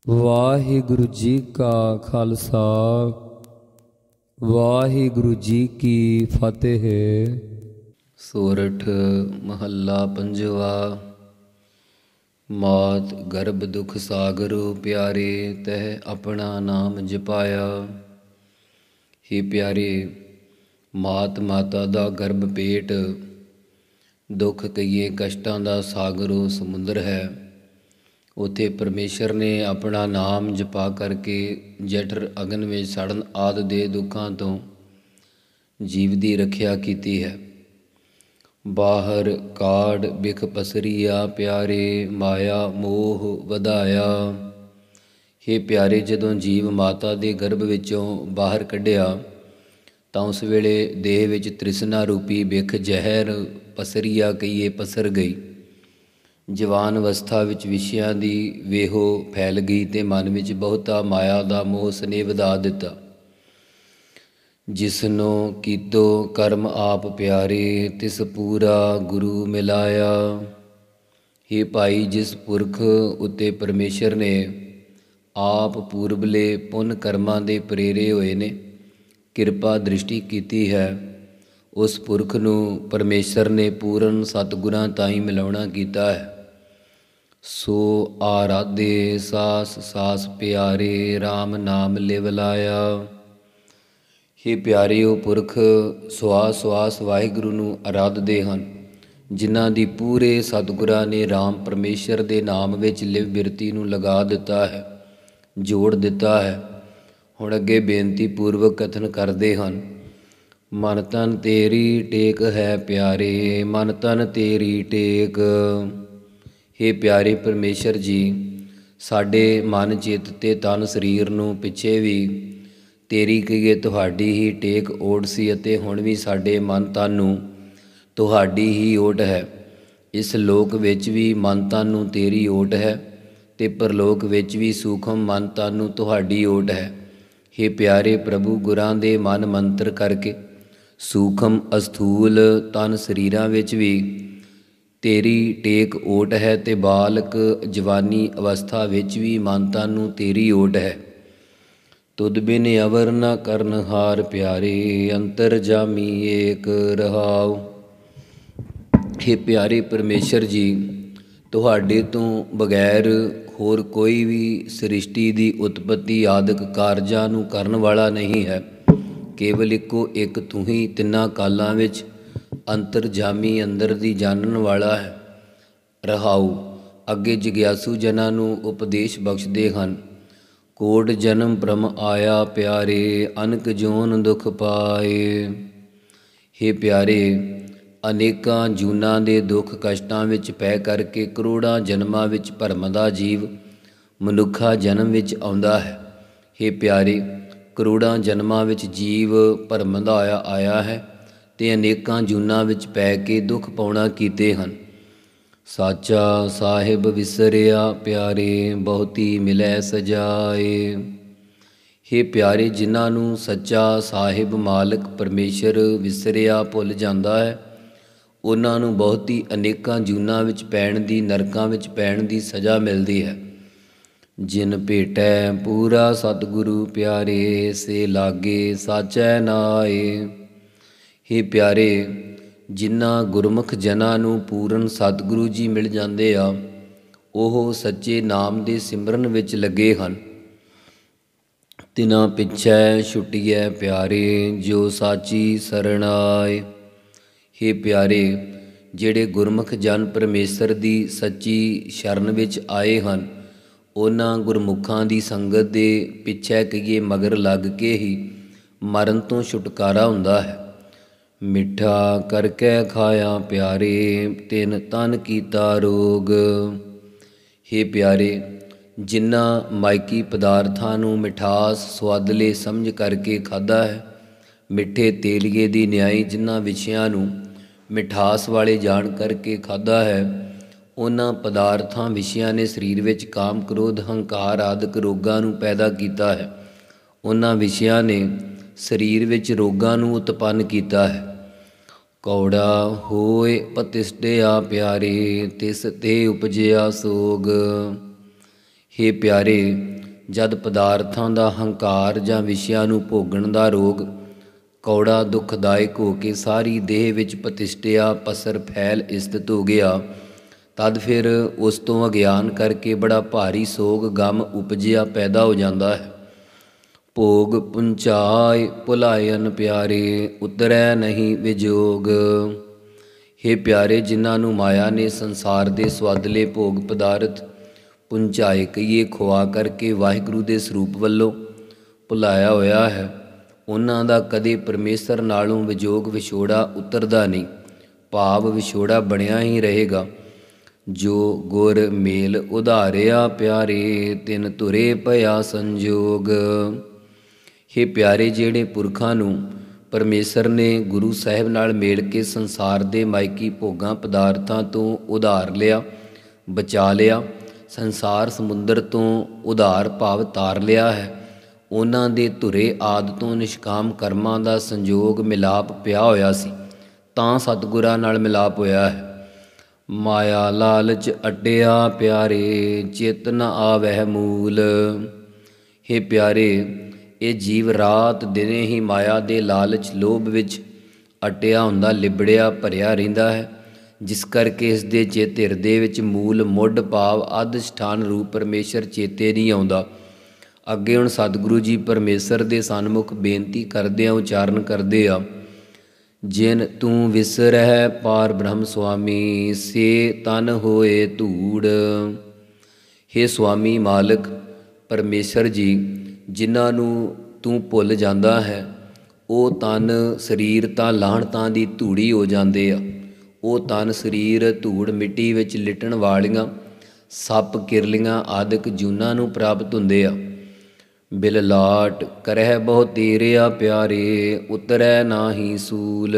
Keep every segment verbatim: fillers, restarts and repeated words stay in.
ਵਾਹਿਗੁਰੂ ਜੀ ਕਾ ਖਾਲਸਾ ਵਾਹਿਗੁਰੂ ਜੀ ਕੀ ਫਤਿਹ। ਸੋਰਠ ਮਹੱਲਾ ਪੰਜਵਾ। ਮਾਤ ਗਰਭ ਦੁਖ ਸਾਗਰੁ ਪਿਆਰੇ, ਤਹਿ ਆਪਣਾ ਨਾਮ ਜਪਾਇਆ। ਹੀ ਪਿਆਰੇ, ਮਾਤ ਮਾਤਾ ਦਾ ਗਰਭ ਪੇਟ ਦੁੱਖ ਕਹੀਏ ਕਸ਼ਟਾਂ ਦਾ ਸਾਗਰੋ ਸਮੁੰਦਰ ਹੈ। ਉੱਥੇ ਪਰਮੇਸ਼ਰ ਨੇ ਆਪਣਾ ਨਾਮ ਜਪਾ ਕਰਕੇ ਜਠਰ ਅਗਨ ਵਿੱਚ ਸੜਨ ਆਦਿ ਦੇ ਦੁੱਖਾਂ ਤੋਂ ਜੀਵ ਦੀ ਰੱਖਿਆ ਕੀਤੀ ਹੈ। ਬਾਹਰ ਕਾੜ ਬਿਖ ਪਸਰੀਆ ਪਿਆਰੇ, ਮਾਇਆ ਮੋਹ ਵਧਾਇਆ। ਹੇ ਪਿਆਰੇ, ਜਦੋਂ ਜੀਵ ਮਾਤਾ ਦੇ ਗਰਭ ਵਿੱਚੋਂ ਬਾਹਰ ਕੱਢਿਆ ਤਾਂ ਉਸ ਵੇਲੇ ਦੇਹ ਵਿੱਚ ਤ੍ਰਿਸ਼ਨਾ ਰੂਪੀ ਬਿਖ ਜ਼ਹਿਰ ਪਸਰੀਆ ਕਹੀਏ ਪਸਰ ਗਈ। ਜਵਾਨ ਅਵਸਥਾ ਵਿੱਚ ਵਿਸ਼ਿਆਂ ਦੀ ਵੇਹੋ ਫੈਲ ਗਈ ਅਤੇ ਮਨ ਵਿੱਚ ਬਹੁਤਾ ਮਾਇਆ ਦਾ ਮੋਹ ਸਨੇਹ ਵਧਾ ਦਿੱਤਾ। ਜਿਸਨੂੰ ਕੀਤੋ ਕਰਮ ਆਪ ਪਿਆਰੇ, ਤਿਸ ਪੂਰਾ ਗੁਰੂ ਮਿਲਾਇਆ। ਹੇ ਭਾਈ, ਜਿਸ ਪੁਰਖ ਉੱਤੇ ਪਰਮੇਸ਼ਰ ਨੇ ਆਪ ਪੂਰਬਲੇ ਪੁੰਨ ਕਰਮਾਂ ਦੇ ਪ੍ਰੇਰੇ ਹੋਏ ਨੇ ਕਿਰਪਾ ਦ੍ਰਿਸ਼ਟੀ ਕੀਤੀ ਹੈ, ਉਸ ਪੁਰਖ ਨੂੰ ਪਰਮੇਸ਼ਰ ਨੇ ਪੂਰਨ ਸਤਿਗੁਰਾਂ ਤਾਈਂ ਮਿਲਾਉਣਾ ਕੀਤਾ ਹੈ। ਸੋ ਆਰਾਧੇ ਸਾਸ ਸਾਸ ਪਿਆਰੇ, ਰਾਮ ਨਾਮ ਲਿਵ ਲਾਇਆ। ਹੇ ਪਿਆਰੇ, ਉਹ ਪੁਰਖ ਸਵਾਸ ਸਵਾਸ ਵਾਹਿਗੁਰੂ ਨੂੰ ਆਰਾਧਦੇ ਹਨ, ਜਿਨ੍ਹਾਂ ਦੀ ਪੂਰੇ ਸਤਿਗੁਰਾਂ ਨੇ ਰਾਮ ਪਰਮੇਸ਼ਰ ਦੇ ਨਾਮ ਵਿੱਚ ਲਿਵ ਬਿਰਤੀ ਨੂੰ ਲਗਾ ਦਿੱਤਾ ਹੈ, ਜੋੜ ਦਿੱਤਾ ਹੈ। ਹੁਣ ਅੱਗੇ ਬੇਨਤੀ ਪੂਰਵਕ ਕਥਨ ਕਰਦੇ ਹਨ। ਮਨ ਤਨ ਤੇਰੀ ਟੇਕ ਹੈ ਪਿਆਰੇ, ਮਨ ਤਨ ਤੇਰੀ ਟੇਕ। ਹੇ ਪਿਆਰੇ ਪਰਮੇਸ਼ਰ ਜੀ, ਸਾਡੇ ਮਨ ਚਿੱਤ ਅਤੇ ਤਨ ਸਰੀਰ ਨੂੰ ਪਿੱਛੇ ਵੀ ਤੇਰੀ ਕਹੀਏ ਤੁਹਾਡੀ ਹੀ ਟੇਕ ਓਟ ਸੀ ਅਤੇ ਹੁਣ ਵੀ ਸਾਡੇ ਮਨ ਤਨ ਨੂੰ ਤੁਹਾਡੀ ਹੀ ਓਟ ਹੈ। ਇਸ ਲੋਕ ਵਿੱਚ ਵੀ ਮਨ ਤਨ ਨੂੰ ਤੇਰੀ ਓਟ ਹੈ ਅਤੇ ਪਰਲੋਕ ਵਿੱਚ ਵੀ ਸੂਖਮ ਮਨ ਤਨ ਨੂੰ ਤੁਹਾਡੀ ਓਟ ਹੈ। ਹੇ ਪਿਆਰੇ ਪ੍ਰਭੂ, ਗੁਰਾਂ ਦੇ ਮਨ ਮੰਤਰ ਕਰਕੇ ਸੂਖਮ ਅਸਥੂਲ ਤਨ ਸਰੀਰਾਂ ਵਿੱਚ ਵੀ ਤੇਰੀ ਟੇਕ ਓਟ ਹੈ ਅਤੇ ਬਾਲਕ ਜਵਾਨੀ ਅਵਸਥਾ ਵਿੱਚ ਵੀ ਮਨ ਤਨ ਨੂੰ ਤੇਰੀ ਓਟ ਹੈ। ਤੁਧ ਬਿਨ ਅਵਰ ਨ ਕਰਨਹਾਰ ਪਿਆਰੇ, ਅੰਤਰ ਜਾਮੀ ਏਕ ਰਹਾਉ। ਹੇ ਪਿਆਰੇ ਪਰਮੇਸ਼ਰ ਜੀ, ਤੁਹਾਡੇ ਤੋਂ ਬਗੈਰ ਹੋਰ ਕੋਈ ਵੀ ਸ੍ਰਿਸ਼ਟੀ ਦੀ ਉਤਪੱਤੀ ਆਦਿਕ ਕਾਰਜਾਂ ਨੂੰ ਕਰਨ ਵਾਲਾ ਨਹੀਂ ਹੈ। ਕੇਵਲ ਇੱਕੋ ਇੱਕ ਤੂੰ ਹੀ ਤਿੰਨਾਂ ਕਾਲਾਂ ਵਿੱਚ ਅੰਤਰਜਾਮੀ ਅੰਦਰ ਦੀ ਜਾਣਨ ਵਾਲਾ ਹੈ। ਰਹਾਉ ਅੱਗੇ ਜਿਗਿਆਸੂ ਜਨਾਂ ਨੂੰ ਉਪਦੇਸ਼ ਬਖਸ਼ਦੇ ਹਨ। ਕੋਟ ਜਨਮ ਭ੍ਰਮ ਆਇਆ ਪਿਆਰੇ, ਅਨਕ ਜੋਨ ਦੁਖ ਪਾਏ। ਹੇ ਪਿਆਰੇ, ਅਨੇਕਾਂ ਜੂਨਾਂ ਦੇ ਦੁੱਖ ਕਸ਼ਟਾਂ ਵਿੱਚ ਪੈ ਕਰਕੇ ਕਰੋੜਾਂ ਜਨਮਾਂ ਵਿੱਚ ਭਰਮ ਦਾ ਜੀਵ ਮਨੁੱਖਾ ਜਨਮ ਵਿੱਚ ਆਉਂਦਾ ਹੈ। ਹੇ ਪਿਆਰੇ, ਕਰੋੜਾਂ ਜਨਮਾਂ ਵਿੱਚ ਜੀਵ ਭਰਮ ਦਾ ਆਇਆ ਆਇਆ ਹੈ ਅਤੇ ਅਨੇਕਾਂ ਜੂਨਾਂ ਵਿੱਚ ਪੈ ਕੇ ਦੁੱਖ ਪਾਉਣਾ ਕੀਤੇ ਹਨ। ਸਾਚਾ ਸਾਹਿਬ ਵਿਸਰਿਆ ਪਿਆਰੇ, ਬਹੁਤੀ ਮਿਲੈ ਸਜਾਏ। ਹੇ ਪਿਆਰੇ, ਜਿਨ੍ਹਾਂ ਨੂੰ ਸੱਚਾ ਸਾਹਿਬ ਮਾਲਕ ਪਰਮੇਸ਼ਰ ਵਿਸਰਿਆ ਭੁੱਲ ਜਾਂਦਾ ਹੈ, ਉਹਨਾਂ ਨੂੰ ਬਹੁਤੀ ਅਨੇਕਾਂ ਜੂਨਾਂ ਵਿੱਚ ਪੈਣ ਦੀ, ਨਰਕਾਂ ਵਿੱਚ ਪੈਣ ਦੀ ਸਜ਼ਾ ਮਿਲਦੀ ਹੈ। ਜਿਨ ਭੇਟੈ ਪੂਰਾ ਸਤਿਗੁਰੂ ਪਿਆਰੇ, ਸੇ ਲਾਗੇ ਸਾਚੈ ਨਾਏ। ਹੇ ਪਿਆਰੇ, ਜਿਨ੍ਹਾਂ ਗੁਰਮੁਖ ਜਨਾਂ ਨੂੰ ਪੂਰਨ ਸਤਿਗੁਰੂ ਜੀ ਮਿਲ ਜਾਂਦੇ ਆ, ਉਹ ਸੱਚੇ ਨਾਮ ਦੇ ਸਿਮਰਨ ਵਿੱਚ ਲੱਗੇ ਹਨ। ਤਿਨਾਂ ਪਿੱਛੇ ਛੁਟੀਐ ਪਿਆਰੇ, ਜੋ ਸਾਚੀ ਸਰਣ ਆਏ। ਹੇ ਪਿਆਰੇ, ਜਿਹੜੇ ਗੁਰਮੁਖ ਜਨ ਪਰਮੇਸ਼ਰ ਦੀ ਸੱਚੀ ਸ਼ਰਨ ਵਿੱਚ ਆਏ ਹਨ, ਉਹਨਾਂ ਗੁਰਮੁਖਾਂ ਦੀ ਸੰਗਤ ਦੇ ਪਿੱਛੇ ਕਹੀਏ ਮਗਰ ਲੱਗ ਕੇ ਹੀ ਮਰਨ ਤੋਂ ਛੁਟਕਾਰਾ ਹੁੰਦਾ ਹੈ। ਮਿੱਠਾ ਕਰਕੇ ਖਾਇਆ ਪਿਆਰੇ, ਤਿਨ ਤਨ ਕੀਤਾ ਰੋਗ। ਹੇ ਪਿਆਰੇ, ਜਿਨ੍ਹਾਂ ਮਾਇਕੀ ਪਦਾਰਥਾਂ ਨੂੰ ਮਿਠਾਸ ਸੁਆਦਲੇ ਸਮਝ ਕਰਕੇ ਖਾਧਾ ਹੈ, ਮਿੱਠੇ ਤੇਲੀਏ ਦੀ ਨਿਆਈ ਜਿਨ੍ਹਾਂ ਵਿਸ਼ਿਆਂ ਨੂੰ ਮਿਠਾਸ ਵਾਲੇ ਜਾਣ ਕਰਕੇ ਖਾਧਾ ਹੈ, ਉਹਨਾਂ ਪਦਾਰਥਾਂ ਵਿਸ਼ਿਆਂ ਨੇ ਸਰੀਰ ਵਿੱਚ ਕਾਮ ਕ੍ਰੋਧ ਹੰਕਾਰ ਆਦਿਕ ਰੋਗਾਂ ਨੂੰ ਪੈਦਾ ਕੀਤਾ ਹੈ। ਉਹਨਾਂ ਵਿਸ਼ਿਆਂ ਨੇ ਸਰੀਰ ਵਿੱਚ ਰੋਗਾਂ ਨੂੰ ਉਤਪੰਨ ਕੀਤਾ ਹੈ। ਕੌੜਾ ਹੋਏ ਪਤਿਸ਼ਟਿਆ ਪਿਆਰੇ, ਤਿਸ ਤੇ ਉਪਜਿਆ ਸੋਗ। ਹੇ ਪਿਆਰੇ, ਜਦ ਪਦਾਰਥਾਂ ਦਾ ਹੰਕਾਰ ਜਾਂ ਵਿਸ਼ਿਆਂ ਨੂੰ ਭੋਗਣ ਦਾ ਰੋਗ ਕੌੜਾ ਦੁਖਦਾਇਕ ਹੋ ਕੇ ਸਾਰੀ ਦੇਹ ਵਿੱਚ ਪ੍ਰਤਿਸ਼ਠਿਆ ਪਸਰ ਫੈਲ ਇਸਤਤ ਹੋ ਗਿਆ, ਤਦ ਫਿਰ ਉਸ ਤੋਂ ਅਗਿਆਨ ਕਰਕੇ ਬੜਾ ਭਾਰੀ ਸੋਗ ਗਮ ਉਪਜਿਆ ਪੈਦਾ ਹੋ ਜਾਂਦਾ ਹੈ। ਭੋਗ ਪੁੰਚਾਇ ਭੁਲਾਇਨ ਪਿਆਰੇ, ਉਤਰੈ ਨਹੀਂ ਵਿਜੋਗ। ਹੇ ਪਿਆਰੇ, ਜਿਨ੍ਹਾਂ ਨੂੰ ਮਾਇਆ ਨੇ ਸੰਸਾਰ ਦੇ ਸਵਾਦਲੇ ਭੋਗ ਪਦਾਰਥ ਪੁੰਚਾਏ ਕਹੀਏ ਖੁਆ ਕਰਕੇ ਵਾਹਿਗੁਰੂ ਦੇ ਸਰੂਪ ਵੱਲੋਂ ਭੁਲਾਇਆ ਹੋਇਆ ਹੈ, ਉਹਨਾਂ ਦਾ ਕਦੇ ਪਰਮੇਸ਼ਰ ਨਾਲੋਂ ਵਿਜੋਗ ਵਿਛੋੜਾ ਉਤਰਦਾ ਨਹੀਂ, ਭਾਵ ਵਿਛੋੜਾ ਬਣਿਆ ਹੀ ਰਹੇਗਾ। ਜੋ ਗੁਰ ਮੇਲ ਉਧਾਰਿਆ ਪਿਆਰੇ, ਤਿਨ ਧੁਰੇ ਭਇਆ ਸੰਜੋਗ। ਹੇ ਪਿਆਰੇ, ਜਿਹੜੇ ਪੁਰਖਾਂ ਨੂੰ ਪਰਮੇਸ਼ਰ ਨੇ ਗੁਰੂ ਸਾਹਿਬ ਨਾਲ ਮੇਲ ਕੇ ਸੰਸਾਰ ਦੇ ਮਾਇਕੀ ਭੋਗਾਂ ਪਦਾਰਥਾਂ ਤੋਂ ਉਧਾਰ ਲਿਆ, ਬਚਾ ਲਿਆ, ਸੰਸਾਰ ਸਮੁੰਦਰ ਤੋਂ ਉਧਾਰ ਭਾਵ ਤਾਰ ਲਿਆ ਹੈ, ਉਹਨਾਂ ਦੇ ਧੁਰੇ ਆਦਿ ਤੋਂ ਨਿਸ਼ਕਾਮ ਕਰਮਾਂ ਦਾ ਸੰਜੋਗ ਮਿਲਾਪ ਪਿਆ ਹੋਇਆ ਸੀ, ਤਾਂ ਸਤਿਗੁਰਾਂ ਨਾਲ ਮਿਲਾਪ ਹੋਇਆ ਹੈ। ਮਾਇਆ ਲਾਲਚ ਅੱਡਿਆ ਪਿਆਰੇ, ਚਿਤ ਨ ਆਵਹਿ ਮੂਲ। ਹੇ ਪਿਆਰੇ, ਇਹ ਜੀਵ ਰਾਤ ਦਿਨੇ ਹੀ ਮਾਇਆ ਦੇ ਲਾਲਚ ਲੋਭ ਵਿੱਚ ਅਟਿਆ ਹੁੰਦਾ, ਲਿਬੜਿਆ ਭਰਿਆ ਰਹਿੰਦਾ ਹੈ, ਜਿਸ ਕਰਕੇ ਇਸ ਦੇ ਚਿੱਤ ਹਿਰਦੇ ਵਿੱਚ ਮੂਲ ਮੁੱਢ ਭਾਵ ਅਧਿਸ਼ਠਾਨ ਰੂਪ ਪਰਮੇਸ਼ਰ ਚੇਤੇ ਨਹੀਂ ਆਉਂਦਾ। ਅੱਗੇ ਹੁਣ ਸਤਿਗੁਰੂ ਜੀ ਪਰਮੇਸ਼ਰ ਦੇ ਸਨਮੁਖ ਬੇਨਤੀ ਕਰਦੇ ਆ, ਉਚਾਰਨ ਕਰਦੇ ਆ, ਜਿਨ ਤੂੰ ਵਿਸਰਹਿ ਪਾਰ ਬ੍ਰਹਮ ਸੁਆਮੀ, ਸੇ ਤਨ ਹੋਏ ਧੂੜ। ਹੇ ਸੁਆਮੀ ਮਾਲਕ ਪਰਮੇਸ਼ਰ ਜੀ, ਜਿਨ੍ਹਾਂ ਨੂੰ ਤੂੰ ਭੁੱਲ ਜਾਂਦਾ ਹੈ, ਉਹ ਤਨ ਸਰੀਰ ਤਾਂ ਲਾਹਣਤਾਂ ਦੀ ਧੂੜੀ ਹੋ ਜਾਂਦੇ ਆ। ਉਹ ਤਨ ਸਰੀਰ ਧੂੜ ਮਿੱਟੀ ਵਿੱਚ ਲਿਟਣ ਵਾਲੀਆਂ ਸੱਪ ਕਿਰਲੀਆਂ ਆਦਿਕ ਜੂਨਾਂ ਨੂੰ ਪ੍ਰਾਪਤ ਹੁੰਦੇ ਆ। ਬਿਲ ਲਾਟ ਕਰਹਿ ਬਹੁ ਤੇਰਿਆ ਪਿਆਰੇ, ਉਤਰੈ ਨਾਹੀ ਸੂਲ।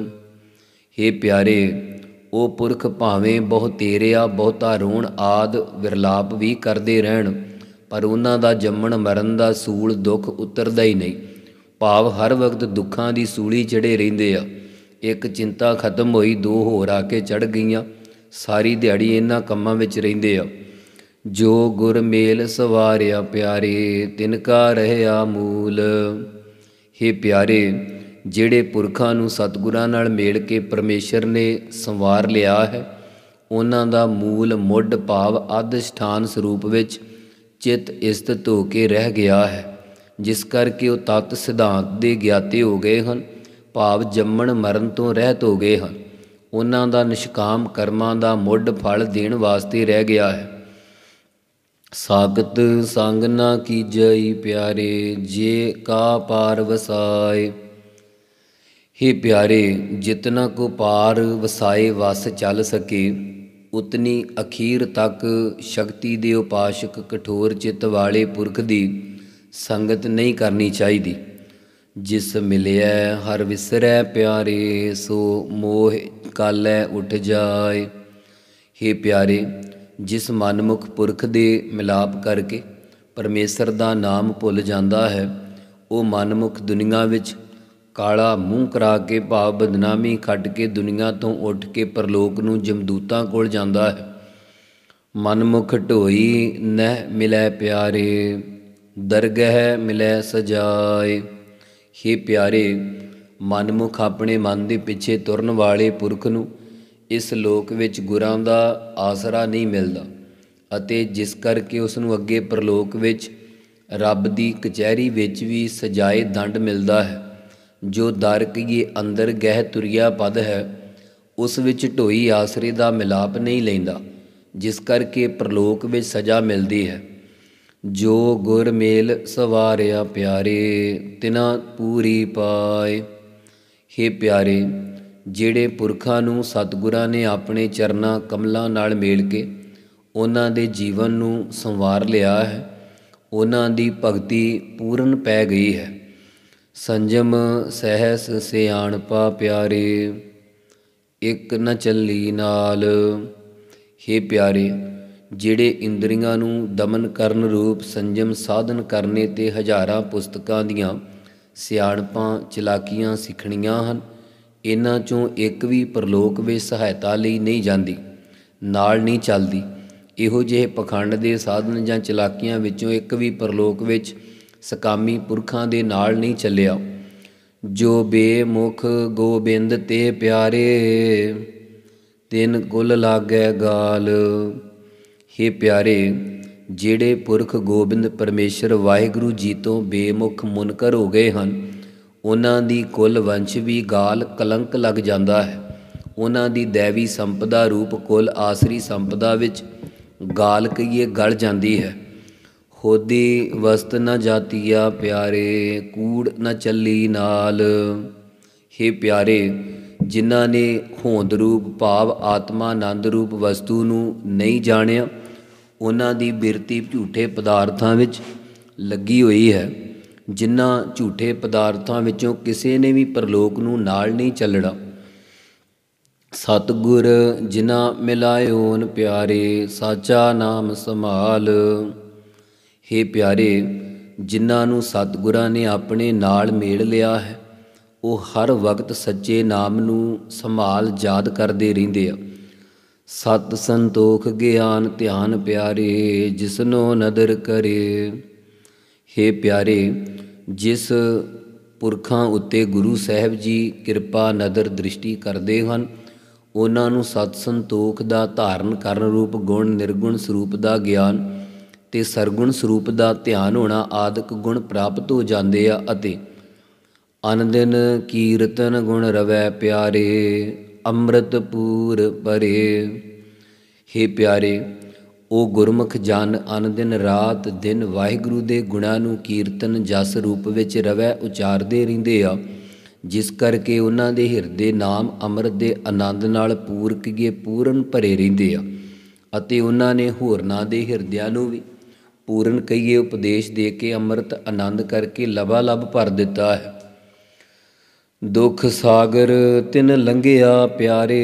ਹੇ ਪਿਆਰੇ, ਉਹ ਪੁਰਖ ਭਾਵੇਂ ਬਹੁ ਤੇਰਿਆ ਬਹੁਤਾ ਰੋਣ ਆਦ ਵਿਰਲਾਪ ਵੀ ਕਰਦੇ ਰਹਿਣ, ਪਰ ਉਹਨਾਂ ਦਾ ਜੰਮਣ ਮਰਨ ਦਾ ਸੂਲ ਦੁੱਖ ਉਤਰਦਾ ਹੀ ਨਹੀਂ, ਭਾਵ ਹਰ ਵਕਤ ਦੁੱਖਾਂ ਦੀ ਸੂਲੀ ਚੜ੍ਹੇ ਰਹਿੰਦੇ ਆ। ਇੱਕ ਚਿੰਤਾ ਖਤਮ ਹੋਈ, ਦੋ ਹੋਰ ਆ ਕੇ ਚੜ੍ਹ ਗਈਆਂ, ਸਾਰੀ ਦਿਹਾੜੀ ਇਹਨਾਂ ਕੰਮਾਂ ਵਿੱਚ ਰਹਿੰਦੇ ਆ। ਜੋ ਗੁਰ ਮੇਲ ਸਵਾਰਿਆ ਪਿਆਰੇ, ਤਿਨ ਕਾ ਰਹਿਆ ਮੂਲ। ਹੇ ਪਿਆਰੇ, ਜਿਹੜੇ ਪੁਰਖਾਂ ਨੂੰ ਸਤਿਗੁਰਾਂ ਨਾਲ ਮੇਲ ਕੇ ਪਰਮੇਸ਼ਰ ਨੇ ਸੰਵਾਰ ਲਿਆ ਹੈ, ਉਹਨਾਂ ਦਾ ਮੂਲ ਮੁੱਢ ਭਾਵ ਅਧਿਸ਼ਠਾਨ ਸਰੂਪ ਵਿੱਚ ਚਿੱਤ ਇਸਤਤ ਹੋ ਕੇ ਰਹਿ ਗਿਆ ਹੈ, ਜਿਸ ਕਰਕੇ ਉਹ ਤੱਤ ਸਿਧਾਂਤ ਦੇ ਗਿਆਤੇ ਹੋ ਗਏ ਹਨ, ਭਾਵ ਜੰਮਣ ਮਰਨ ਤੋਂ ਰਹਿਤ ਹੋ ਗਏ ਹਨ। ਉਹਨਾਂ ਦਾ ਨਿਸ਼ਕਾਮ ਕਰਮਾਂ ਦਾ ਮੁੱਢ ਫਲ ਦੇਣ ਵਾਸਤੇ ਰਹਿ ਗਿਆ ਹੈ। ਸਾਗਤ ਸੰਗ ਨਾ ਕੀਜਈ ਪਿਆਰੇ, ਜੇ ਕਾ ਪਾਰ ਵਸਾਏ। ਹੇ ਪਿਆਰੇ, ਜਿਤਨਾ ਕੋ ਪਾਰ ਵਸਾਏ ਵਸ ਚੱਲ ਸਕੇ, ਉਤਨੀ ਅਖੀਰ ਤੱਕ ਸ਼ਕਤੀ ਦੇ ਉਪਾਸ਼ਕ ਕਠੋਰ ਚਿੱਤ ਵਾਲੇ ਪੁਰਖ ਦੀ ਸੰਗਤ ਨਹੀਂ ਕਰਨੀ ਚਾਹੀਦੀ। ਜਿਸ ਮਿਲਿਆ ਹਰ ਵਿਸਰੈ ਪਿਆਰੇ, ਸੋ ਮੋਹ ਕਾਲੈ ਉੱਠ ਜਾਏ। ਹੇ ਪਿਆਰੇ, ਜਿਸ ਮਨਮੁਖ ਪੁਰਖ ਦੇ ਮਿਲਾਪ ਕਰਕੇ ਪਰਮੇਸ਼ਰ ਦਾ ਨਾਮ ਭੁੱਲ ਜਾਂਦਾ ਹੈ, ਉਹ ਮਨਮੁਖ ਦੁਨੀਆ ਵਿੱਚ ਕਾਲਾ ਮੂੰਹ ਕਰਾ ਕੇ ਭਾਵ ਬਦਨਾਮੀ ਖੱਟ ਕੇ ਦੁਨੀਆ ਤੋਂ ਉੱਠ ਕੇ ਪਰਲੋਕ ਨੂੰ ਜਮਦੂਤਾਂ ਕੋਲ ਜਾਂਦਾ ਹੈ। ਮਨਮੁਖ ਢੋਈ ਨਹਿ ਮਿਲੈ ਪਿਆਰੇ, ਦਰਗਹਿ ਮਿਲੈ ਸਜਾਏ। ਹੇ ਪਿਆਰੇ, ਮਨਮੁਖ ਆਪਣੇ ਮਨ ਦੇ ਪਿੱਛੇ ਤੁਰਨ ਵਾਲੇ ਪੁਰਖ ਨੂੰ ਇਸ ਲੋਕ ਵਿੱਚ ਗੁਰਾਂ ਦਾ ਆਸਰਾ ਨਹੀਂ ਮਿਲਦਾ, ਅਤੇ ਜਿਸ ਕਰਕੇ ਉਸ ਨੂੰ ਅੱਗੇ ਪਰਲੋਕ ਵਿੱਚ ਰੱਬ ਦੀ ਕਚਹਿਰੀ ਵਿੱਚ ਵੀ ਸਜਾਏ ਦੰਡ ਮਿਲਦਾ ਹੈ। ਜੋ ਦਰ ਕਹੀਏ ਅੰਦਰ ਗਹਿ ਤੁਰਿਆ ਪਦ ਹੈ, ਉਸ ਵਿੱਚ ਢੋਈ ਆਸਰੇ ਦਾ ਮਿਲਾਪ ਨਹੀਂ ਲੈਂਦਾ, ਜਿਸ ਕਰਕੇ ਪਰਲੋਕ ਵਿੱਚ ਸਜ਼ਾ ਮਿਲਦੀ ਹੈ। ਜੋ ਗੁਰ ਮੇਲ ਸਵਾਰਿਆ ਪਿਆਰੇ, ਤਿਨਾ ਪੂਰੀ ਪਾਏ। ਹੇ ਪਿਆਰੇ, ਜਿਹੜੇ ਪੁਰਖਾਂ ਨੂੰ ਸਤਿਗੁਰਾਂ ਨੇ ਆਪਣੇ ਚਰਨਾਂ ਕਮਲਾਂ ਨਾਲ ਮੇਲ ਕੇ ਉਹਨਾਂ ਦੇ ਜੀਵਨ ਨੂੰ ਸੰਵਾਰ ਲਿਆ ਹੈ, ਉਹਨਾਂ ਦੀ ਭਗਤੀ ਪੂਰਨ ਪੈ ਗਈ ਹੈ। ਸੰਜਮ ਸਹਿਸ ਸਿਆਣਪਾ ਪਿਆਰੇ, ਇੱਕ ਨ ਚੱਲੀ ਨਾਲ। ਹੇ ਪਿਆਰੇ, ਜਿਹੜੇ ਇੰਦਰੀਆਂ ਨੂੰ ਦਮਨ ਕਰਨ ਰੂਪ ਸੰਜਮ ਸਾਧਨ ਕਰਨੇ ਤੇ ਹਜ਼ਾਰਾਂ ਪੁਸਤਕਾਂ ਦੀਆਂ ਸਿਆਣਪਾਂ ਚਲਾਕੀਆਂ ਸਿੱਖਣੀਆਂ ਹਨ, ਇਹਨਾਂ 'ਚੋਂ ਇੱਕ ਵੀ ਪਰਲੋਕ ਵਿੱਚ ਸਹਾਇਤਾ ਲਈ ਨਹੀਂ ਜਾਂਦੀ, ਨਾਲ ਨਹੀਂ ਚੱਲਦੀ। ਇਹੋ ਜਿਹੇ ਪਖੰਡ ਦੇ ਸਾਧਨ ਜਾਂ ਚਲਾਕੀਆਂ ਵਿੱਚੋਂ ਇੱਕ ਵੀ ਪਰਲੋਕ ਵਿੱਚ ਸਕਾਮੀ ਪੁਰਖਾਂ ਦੇ ਨਾਲ ਨਹੀਂ ਚੱਲਿਆ। ਜੋ ਬੇਮੁਖ ਗੋਬਿੰਦ ਤੇ ਪਿਆਰੇ, ਤਿਨ ਕੁਲ ਲਾਗੈ ਗਾਲ। ਹੇ ਪਿਆਰੇ, ਜਿਹੜੇ ਪੁਰਖ ਗੋਬਿੰਦ ਪਰਮੇਸ਼ਰ ਵਾਹਿਗੁਰੂ ਜੀ ਤੋਂ ਬੇਮੁਖ ਮੁਨਕਰ ਹੋ ਗਏ ਹਨ, ਉਹਨਾਂ ਦੀ ਕੁਲ ਵੰਸ਼ ਵੀ ਗਾਲ ਕਲੰਕ ਲੱਗ ਜਾਂਦਾ ਹੈ। ਉਹਨਾਂ ਦੀ ਦੈਵੀ ਸੰਪਦਾ ਰੂਪ ਕੁਲ ਆਸਰੀ ਸੰਪਦਾ ਵਿੱਚ ਗਾਲ ਕਹੀਏ ਗਲ ਜਾਂਦੀ ਹੈ। ਹੋਦੀ ਵਸਤ ਨ ਜਾਤੀਆ ਪਿਆਰੇ, ਕੂੜ ਨ ਚੱਲੀ ਨਾਲ। ਹੇ ਪਿਆਰੇ, ਜਿਨ੍ਹਾਂ ਨੇ ਹੋਂਦ ਰੂਪ ਭਾਵ ਆਤਮਾ ਆਨੰਦ ਰੂਪ ਵਸਤੂ ਨੂੰ ਨਹੀਂ ਜਾਣਿਆ, ਉਹਨਾਂ ਦੀ ਬਿਰਤੀ ਝੂਠੇ ਪਦਾਰਥਾਂ ਵਿੱਚ ਲੱਗੀ ਹੋਈ ਹੈ। ਜਿਨ੍ਹਾਂ ਝੂਠੇ ਪਦਾਰਥਾਂ ਵਿੱਚੋਂ ਕਿਸੇ ਨੇ ਵੀ ਪਰਲੋਕ ਨੂੰ ਨਾਲ ਨਹੀਂ ਚੱਲਣਾ। ਸਤਿਗੁਰ ਜਿਨ੍ਹਾਂ ਮਿਲਾਇਓਨ ਪਿਆਰੇ, ਸਾਚਾ ਨਾਮ ਸੰਭਾਲ। ਹੇ ਪਿਆਰੇ, ਜਿਨ੍ਹਾਂ ਨੂੰ ਸਤਿਗੁਰਾਂ ਨੇ ਆਪਣੇ ਨਾਲ ਮੇਲ ਲਿਆ ਹੈ, ਉਹ ਹਰ ਵਕਤ ਸੱਚੇ ਨਾਮ ਨੂੰ ਸੰਭਾਲ ਯਾਦ ਕਰਦੇ ਰਹਿੰਦੇ ਆ। ਸਤ ਸੰਤੋਖ ਗਿਆਨ ਧਿਆਨ ਪਿਆਰੇ, ਜਿਸਨੋ ਨਦਰ ਕਰੇ। ਹੇ ਪਿਆਰੇ, ਜਿਸ ਪੁਰਖਾਂ ਉੱਤੇ ਗੁਰੂ ਸਾਹਿਬ ਜੀ ਕਿਰਪਾ ਨਦਰ ਦ੍ਰਿਸ਼ਟੀ ਕਰਦੇ ਹਨ, ਉਹਨਾਂ ਨੂੰ ਸਤ ਸੰਤੋਖ ਦਾ ਧਾਰਨ ਕਰਨ ਰੂਪ ਗੁਣ, ਨਿਰਗੁਣ ਸਰੂਪ ਦਾ ਗਿਆਨ ਅਤੇ ਸਰਗੁਣ ਸਰੂਪ ਦਾ ਧਿਆਨ ਹੋਣਾ ਆਦਿਕ ਗੁਣ ਪ੍ਰਾਪਤ ਹੋ ਜਾਂਦੇ ਆ ਅਤੇ ਅਨਦਿਨ ਕੀਰਤਨ ਗੁਣ ਰਵੈ ਪਿਆਰੇ, ਅੰਮ੍ਰਿਤ ਪੂਰ ਭਰੇ। ਹੇ ਪਿਆਰੇ, ਉਹ ਗੁਰਮੁਖ ਜਨ ਅਨਦਿਨ ਰਾਤ ਦਿਨ ਵਾਹਿਗੁਰੂ ਦੇ ਗੁਣਾਂ ਨੂੰ ਕੀਰਤਨ ਜਸ ਰੂਪ ਵਿੱਚ ਰਵੈ ਉਚਾਰਦੇ ਰਹਿੰਦੇ ਆ, ਜਿਸ ਕਰਕੇ ਉਹਨਾਂ ਦੇ ਹਿਰਦੇ ਨਾਮ ਅੰਮ੍ਰਿਤ ਦੇ ਆਨੰਦ ਨਾਲ ਪੂਰ ਕਹੀਏ ਪੂਰਨ ਭਰੇ ਰਹਿੰਦੇ ਆ ਅਤੇ ਉਹਨਾਂ ਨੇ ਹੋਰਨਾਂ ਦੇ ਹਿਰਦਿਆਂ ਨੂੰ ਵੀ ਪੂਰਨ ਕਹੀਏ ਉਪਦੇਸ਼ ਦੇ ਕੇ ਅੰਮ੍ਰਿਤ ਆਨੰਦ ਕਰਕੇ ਲਬਾ ਲਬ ਭਰ ਦਿੱਤਾ ਹੈ। ਦੁੱਖ ਸਾਗਰ ਤਿਨ ਲੰਘਿਆ ਪਿਆਰੇ,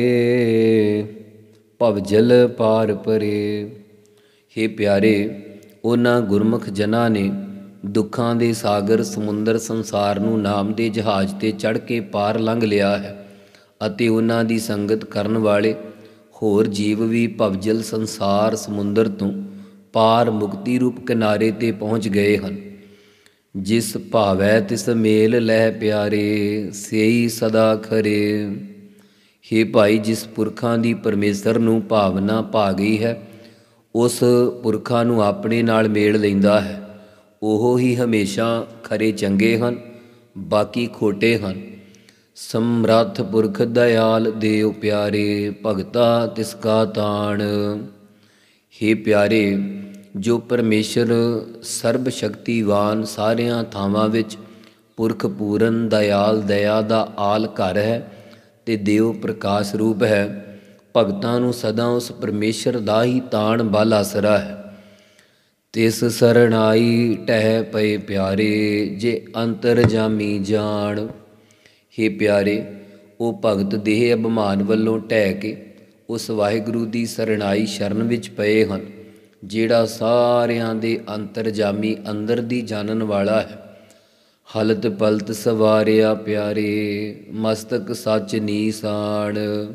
ਭਵਜਲ ਪਾਰ ਪਰੇ। ਹੇ ਪਿਆਰੇ, ਉਹਨਾਂ ਗੁਰਮੁਖ ਜਨਾਂ ਨੇ ਦੁੱਖਾਂ ਦੇ ਸਾਗਰ ਸਮੁੰਦਰ ਸੰਸਾਰ ਨੂੰ ਨਾਮ ਦੇ ਜਹਾਜ਼ 'ਤੇ ਚੜ੍ਹ ਕੇ ਪਾਰ ਲੰਘ ਲਿਆ ਹੈ ਅਤੇ ਉਹਨਾਂ ਦੀ ਸੰਗਤ ਕਰਨ ਵਾਲੇ ਹੋਰ ਜੀਵ ਵੀ ਭਵਜਲ ਸੰਸਾਰ ਸਮੁੰਦਰ ਤੋਂ ਪਾਰ ਮੁਕਤੀ ਰੂਪ ਕਿਨਾਰੇ 'ਤੇ ਪਹੁੰਚ ਗਏ ਹਨ। ਜਿਸ ਭਾਵੈ ਤਿਸ ਮੇਲ ਲੈ ਪਿਆਰੇ, ਸੇਈ ਸਦਾ ਖਰੇ। ਹੇ ਭਾਈ, ਜਿਸ ਪੁਰਖਾਂ ਦੀ ਪਰਮੇਸ਼ਰ ਨੂੰ ਭਾਵਨਾ ਭਾ ਗਈ ਹੈ, ਉਸ ਪੁਰਖਾਂ ਨੂੰ ਆਪਣੇ ਨਾਲ ਮੇਲ ਲੈਂਦਾ ਹੈ। ਉਹ ਹੀ ਹਮੇਸ਼ਾ ਖਰੇ ਚੰਗੇ ਹਨ, ਬਾਕੀ ਖੋਟੇ ਹਨ। ਸਮਰੱਥ ਪੁਰਖ ਦਇਆਲ ਦੇਵ ਪਿਆਰੇ, ਭਗਤਾ ਤਿਸ ਕਾ ਤਾਣ। ਹੇ ਪਿਆਰੇ, ਜੋ ਪਰਮੇਸ਼ਰ ਸਰਬ ਸ਼ਕਤੀਵਾਨ ਸਾਰਿਆਂ ਥਾਵਾਂ ਵਿੱਚ ਪੁਰਖ ਪੂਰਨ ਦਇਆਲ ਦਇਆ ਦਾ ਆਲ ਘਰ ਹੈ ਅਤੇ ਦੇਵ ਪ੍ਰਕਾਸ਼ ਰੂਪ ਹੈ, ਭਗਤਾਂ ਨੂੰ ਸਦਾ ਉਸ ਪਰਮੇਸ਼ਰ ਦਾ ਹੀ ਤਾਣ ਬਲ ਆਸਰਾ ਹੈ। ਤਿਸ ਸਰਣਾਈ ਟਹਿ ਪਏ ਪਿਆਰੇ, ਜੇ ਅੰਤਰਜਾਮੀ ਜਾਣ। ਹੇ ਪਿਆਰੇ, ਉਹ ਭਗਤ ਦੇਹ ਅਭਿਮਾਨ ਵੱਲੋਂ ਢਹਿ ਕੇ ਉਸ ਵਾਹਿਗੁਰੂ ਦੀ ਸਰਣਾਈ ਸ਼ਰਨ ਵਿੱਚ ਪਏ ਹਨ, ਜਿਹੜਾ ਸਾਰਿਆਂ ਦੇ ਅੰਤਰਜਾਮੀ ਅੰਦਰ ਦੀ ਜਾਣਨ ਵਾਲਾ ਹੈ। ਹਲਤ ਪਲਤ ਸਵਾਰਿਆ ਪਿਆਰੇ, ਮਸਤਕ ਸੱਚ ਨੀਸਾਨ।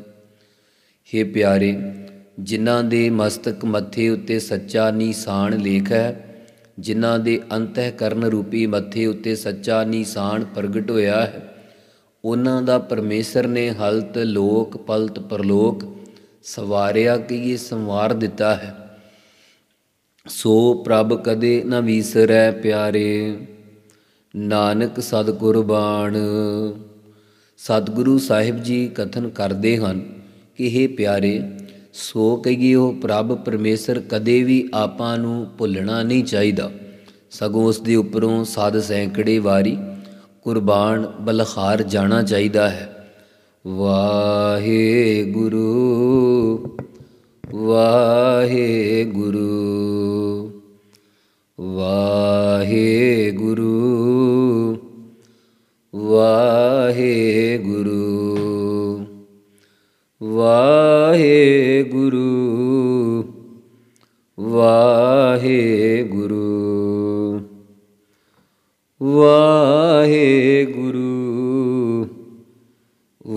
ਹੇ ਪਿਆਰੇ, ਜਿਨ੍ਹਾਂ ਦੇ ਮਸਤਕ ਮੱਥੇ ਉੱਤੇ ਸੱਚਾ ਨਿਸ਼ਾਨ ਲੇਖ ਹੈ, ਜਿਨ੍ਹਾਂ ਦੇ ਅੰਤঃਕਰਨ ਰੂਪੀ ਮੱਥੇ ਉੱਤੇ ਸੱਚਾ ਨਿਸ਼ਾਨ ਪ੍ਰਗਟ ਹੋਇਆ ਹੈ, ਉਹਨਾਂ ਦਾ ਪਰਮੇਸ਼ਰ ਨੇ ਹਲਤ ਲੋਕ ਪਲਤ ਪਰਲੋਕ ਸਵਾਰਿਆ ਕਹੀਏ ਸੰਵਾਰ ਦਿੱਤਾ ਹੈ। ਸੋ ਪ੍ਰਭ ਕਦੇ ਨਾ ਵੀਸਰੈ ਪਿਆਰੇ, ਨਾਨਕ ਸਦ ਕੁਰਬਾਨ। ਸਤਿਗੁਰੂ ਸਾਹਿਬ ਜੀ ਕਥਨ ਕਰਦੇ ਹਨ ਕਿ ਹੇ ਪਿਆਰੇ, ਸੋ ਕਹੀਏ ਉਹ ਪ੍ਰਭ ਪਰਮੇਸ਼ਰ ਕਦੇ ਵੀ ਆਪਾਂ ਨੂੰ ਭੁੱਲਣਾ ਨਹੀਂ ਚਾਹੀਦਾ, ਸਗੋਂ ਉਸ ਦੇ ਉੱਪਰੋਂ ਸਦ ਸੈਂਕੜੇ ਵਾਰੀ ਕੁਰਬਾਨ ਬਲਹਾਰ ਜਾਣਾ ਚਾਹੀਦਾ ਹੈ। ਵਾਹਿਗੁਰੂ ਵਾਹਿਗੁਰੂ ਵਾਹਿਗੁਰੂ ਵਾਹਿਗੁਰੂ ਵਾਹਿਗੁਰੂ ਵਾਹਿਗੁਰੂ ਵਾਹਿਗੁਰੂ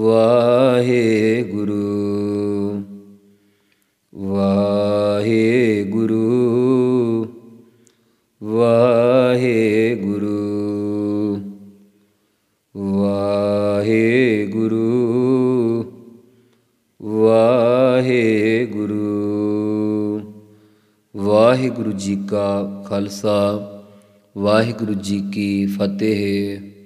ਵਾਹਿਗੁਰੂ ਵਾਹਿਗੁਰੂ। ਵਾਹਿਗੁਰੂ ਵਾਹਿਗੁਰੂ ਵਾਹਿਗੁਰੂ। ਵਾਹਿਗੁਰੂ ਜੀ ਕਾ ਖਾਲਸਾ ਵਾਹਿਗੁਰੂ ਜੀ ਕੀ ਫਤਿਹ।